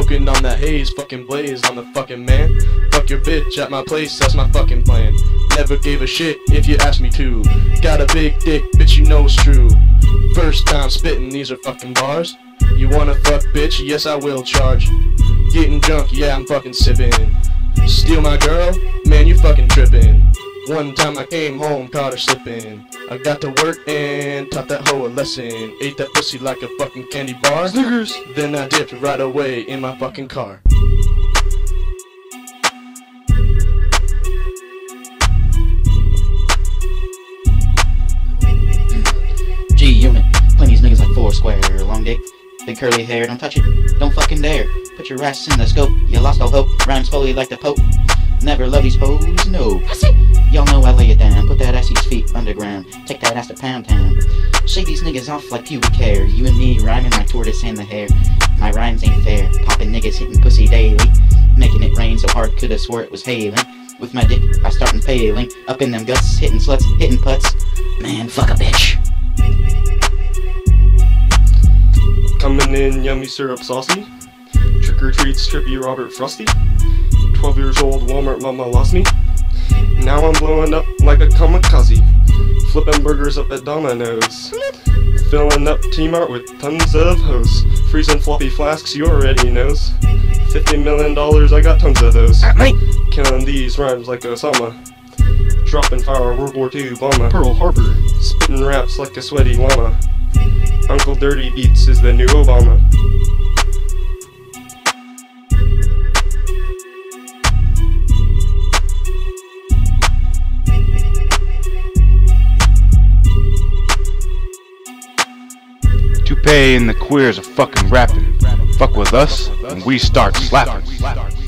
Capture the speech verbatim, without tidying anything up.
Smoking on that haze, fucking blaze on the fucking man. Fuck your bitch at my place, that's my fucking plan. Never gave a shit if you asked me to. Got a big dick, bitch, you know it's true. First time spitting, these are fucking bars. You wanna fuck, bitch? Yes, I will charge. Getting drunk, yeah, I'm fucking sipping. Steal my girl? Man, you fucking tripping. One time I came home, caught her slipping. I got to work and taught that hoe a lesson. Ate that pussy like a fucking candy bar. Snickers. Then I dipped right away in my fucking car. G-Unit, plenty of niggas like Foursquare. Long dick, big curly hair, don't touch it, don't fucking dare. Put your ass in the scope, you lost all hope. Rhymes fully like the Pope. Never love these hoes, no. Y'all know I lay it down, put that ass's feet underground. Take that ass to Pound Town. Shake these niggas off like pubic hair. You and me rhyming like tortoise and the hare. My rhymes ain't fair, popping niggas hitting pussy daily. Making it rain so hard, coulda swore it was hailing. With my dick, I start impaling. Up in them guts, hitting sluts, hitting putts. Man, fuck a bitch. Coming in yummy syrup saucy. Trick or treats trippy Robert Frosty. Twelve years old Walmart mama lost me. Now I'm blowing up like a kamikaze. Flipping burgers up at Domino's. Filling up T-Mart with tons of hoes. Freezing floppy flasks, you already knows. Fifty million dollars, I got tons of those. Killing these rhymes like Osama. Dropping fire World War Two bomber. Pearl Harbor. Spitting raps like a sweaty llama. Uncle Dirty Beats is the new Obama. Toupee and the queers are fucking rapping. Fuck with us, and we start slapping.